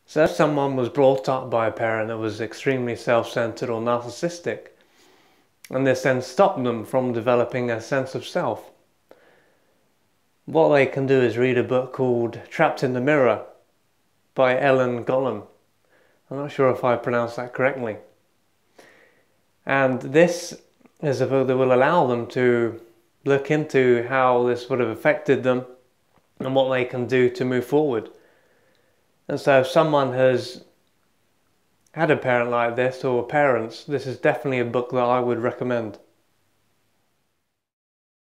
So if someone was brought up by a parent that was extremely self-centered or narcissistic, and this then stopped them from developing a sense of self, what they can do is read a book called Trapped in the Mirror by Elan Golomb. I'm not sure if I pronounced that correctly. And this is a book that will allow them to look into how this would have affected them and what they can do to move forward. And so if someone has had a parent like this, or parents, this is definitely a book that I would recommend.